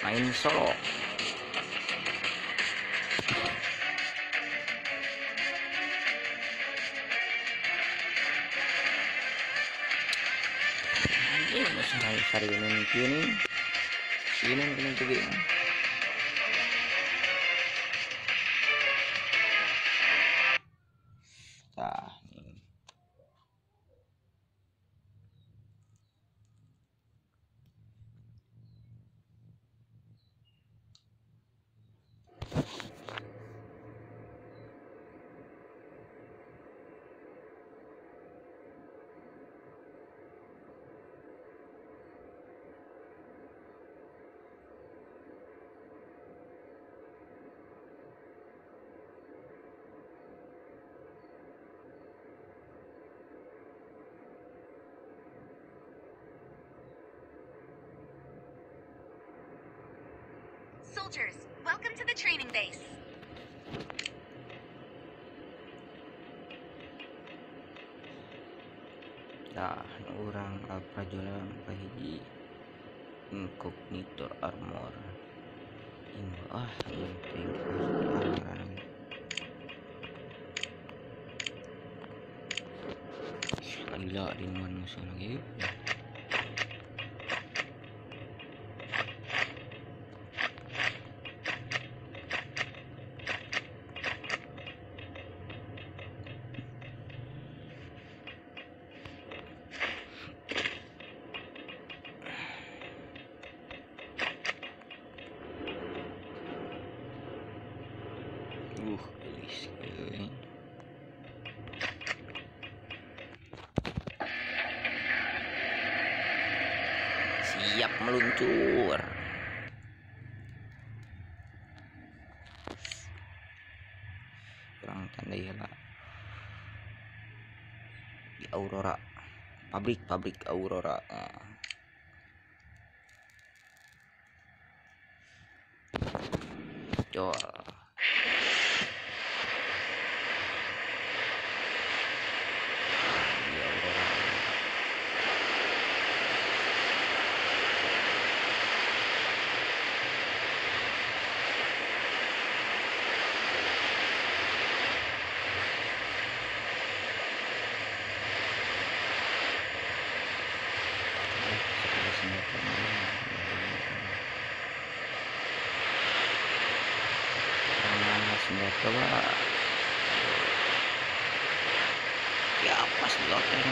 main solo. Anjing masih hari ini gini sini kena juga. Nah, ini. Soldiers, welcome to the training base. Nah, orang apa jualan pahiji incognito armor. Imbah penting armor. Gila di mana musuh lagi. Gelis euy. Siap meluncur. Kurang tanda ya lah. Di Aurora. Pabrik Aurora. Jual. Di Aurora. Senjata pak ya pas loteng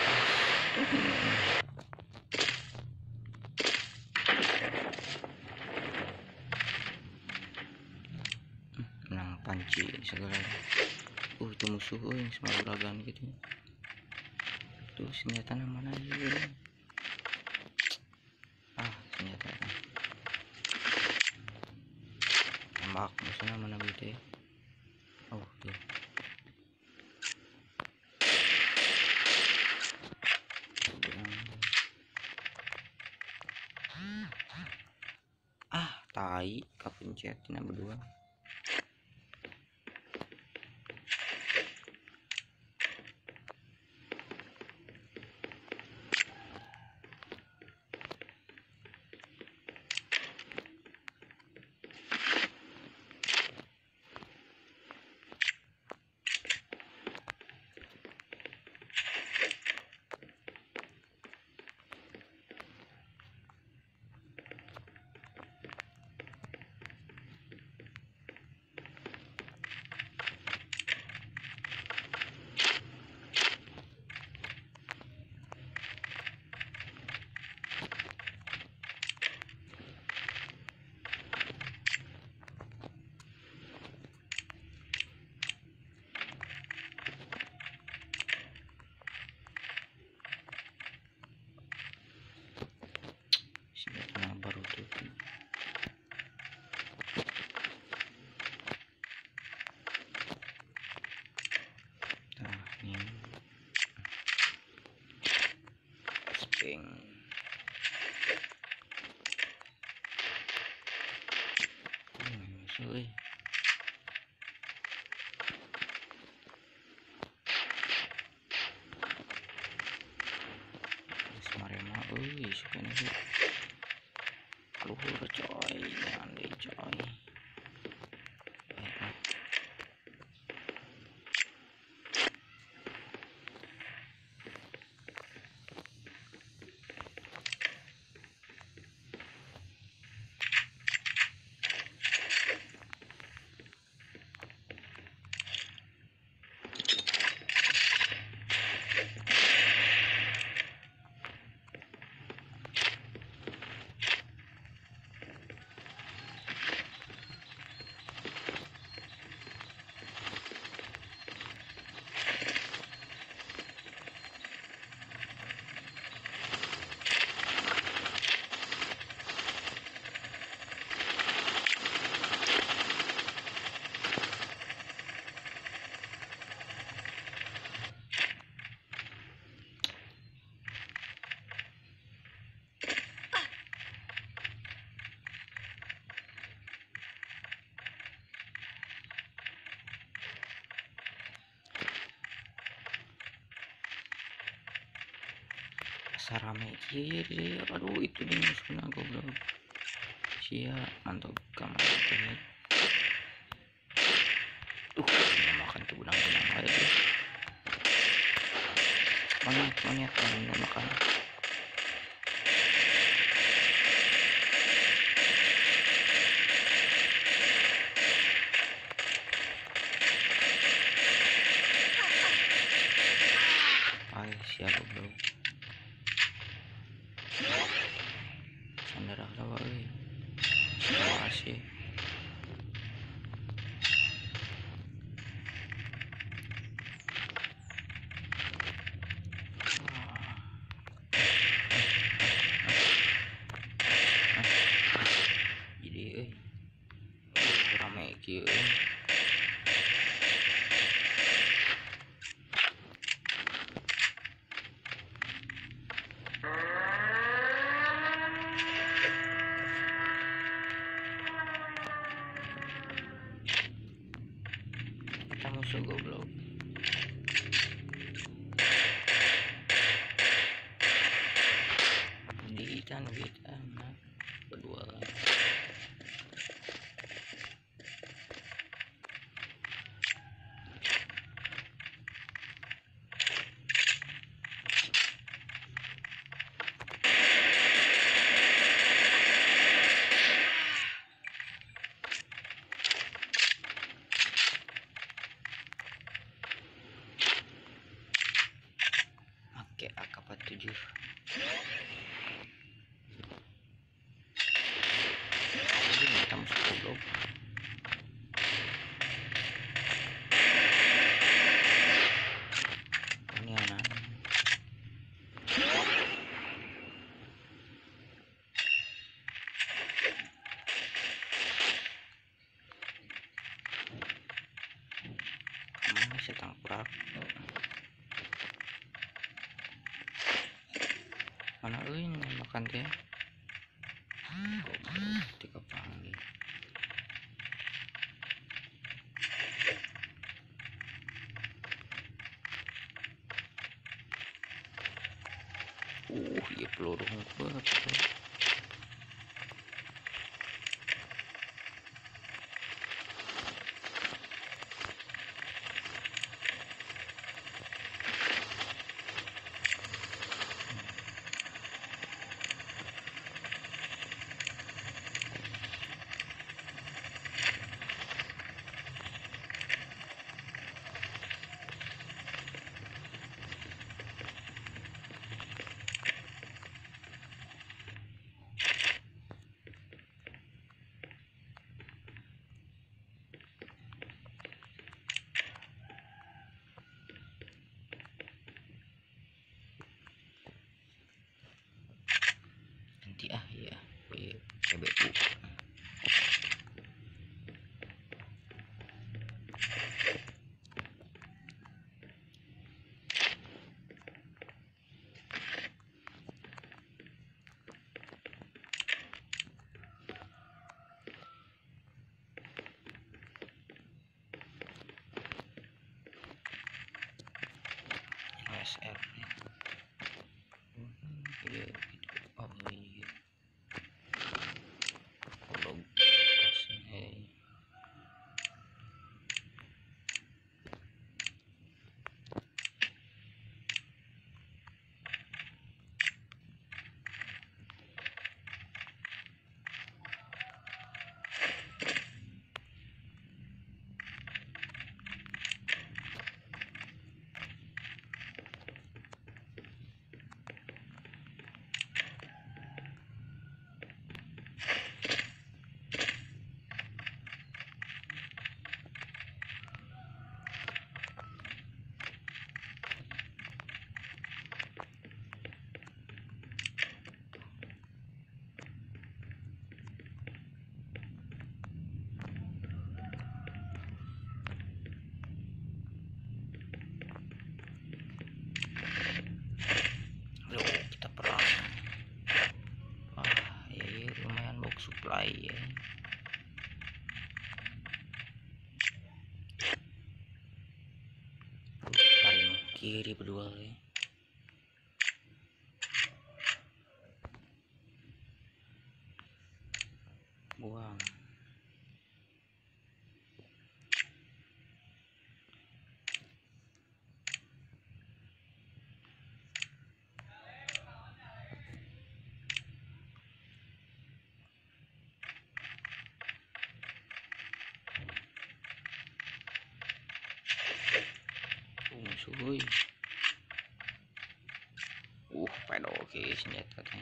menang panci segala itu musuh yang semua uragan gitu tuh senjata mana aja senjata tembak musuhnya mana gitu ya. Oh tuh tai kapencetin berdua. Baru tuh nah ini sping musuh semarema sebenarnya luhur coy, jangan deh coy. Sarame kiri, aduh itu dia musuhnya goblok. Sia mantap kamar itu. Makan tuh benang-benang aja tuh. Monyet yang makan. Ay, siap goblok. Sandara lah euy. Makasih. Jadi rame kieu. Kita musuh goblok. Gitan berdua. Oke, AK-47. Ini kita musuh goblok. Ini anak. Mana sih tangkurak? Mana ini makan teh? Tiga panggil. Iya peluru banget. Nanti ya CBU. SR nih. Iya, oh iya. fly ya. Paling kiri berdua ya. Buang. Musuh. Pada oke senjatanya.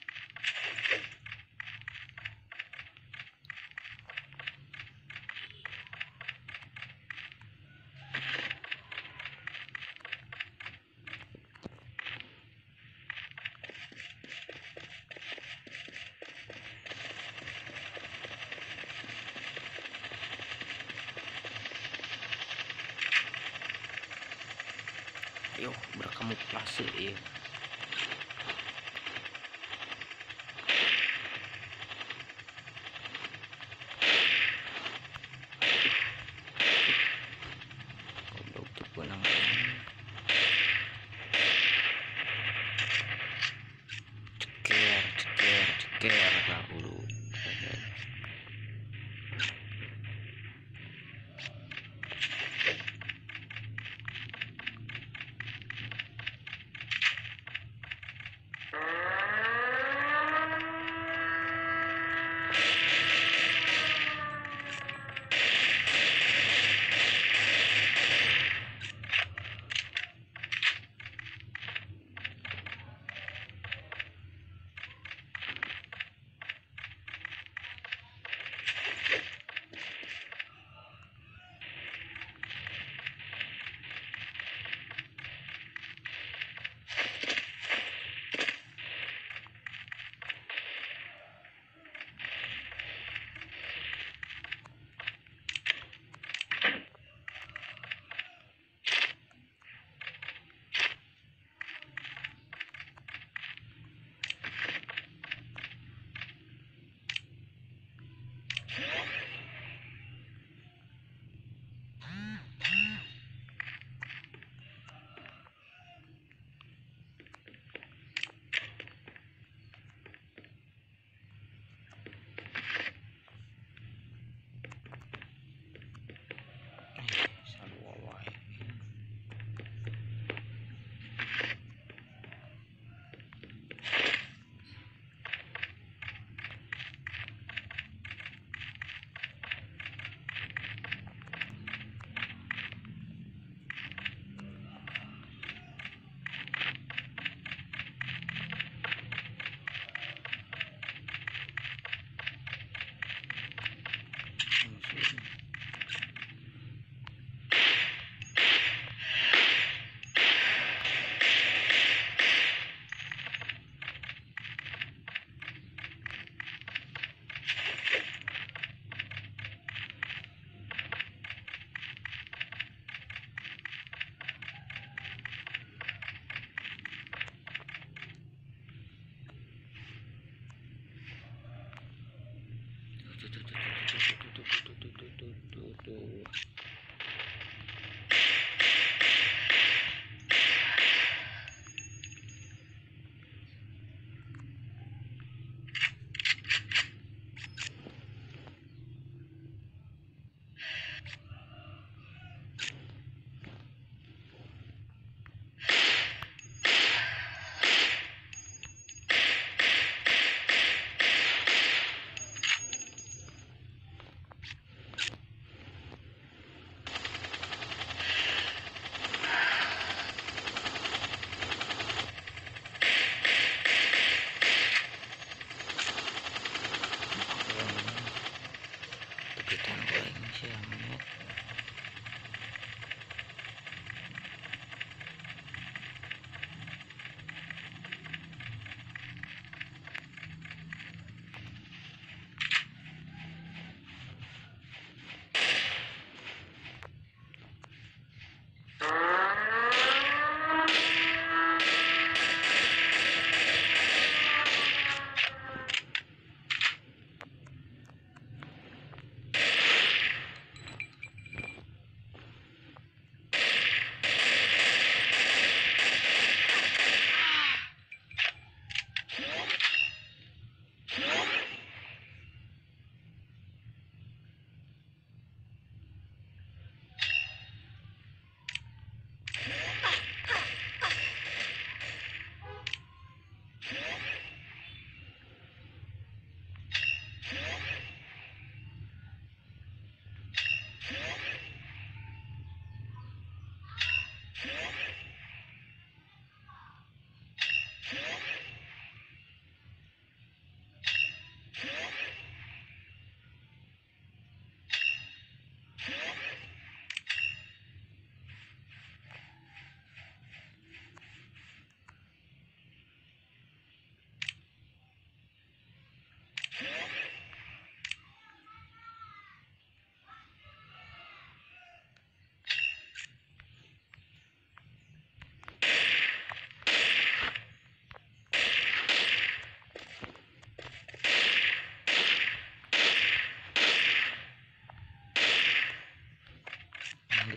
Ayo berkamuflase ya. Goblok tuh benang. Ceker dahulu.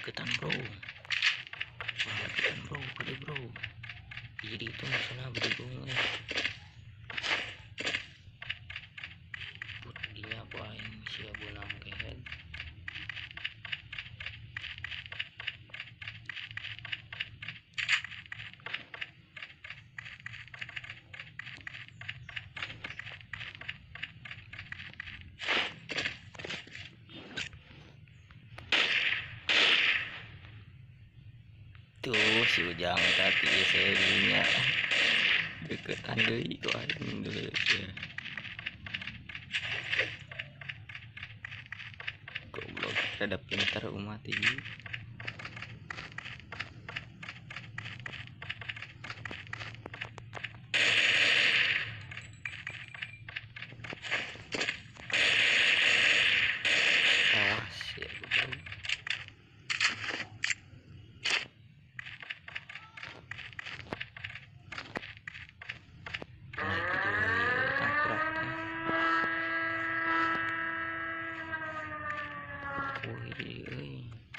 deketan bro, kurang deketan bro, pada bro. Jadi itu masalah berdua dia paling siap bunang kehead. Tuh si Ujang tadi saya punya deketan deui itu aing dulu ya. Goblok rada pintar umat ini. Awas ya goblok. Naik deui tangkurak teh. Wih euy.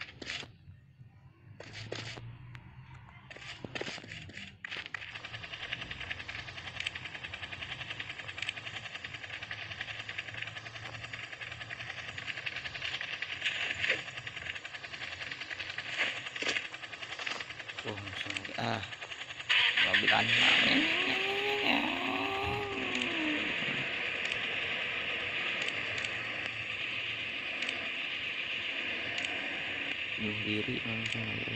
Wah, musuh lagi. Mobil anak. Bunuh diri langsung aja.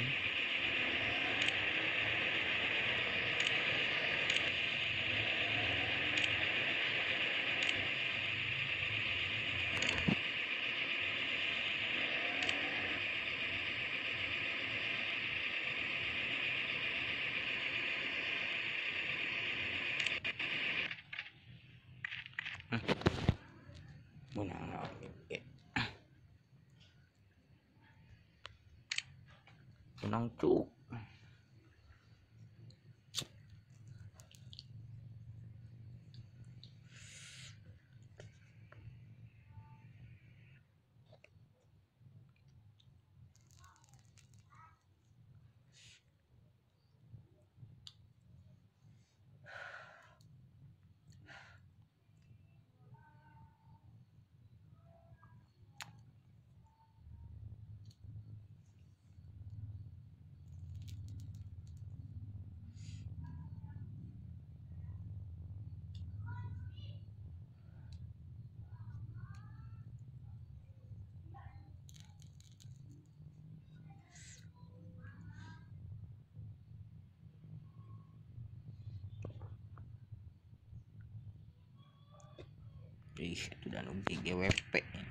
Menang menang cuk. Ih, itu dan uji GWP.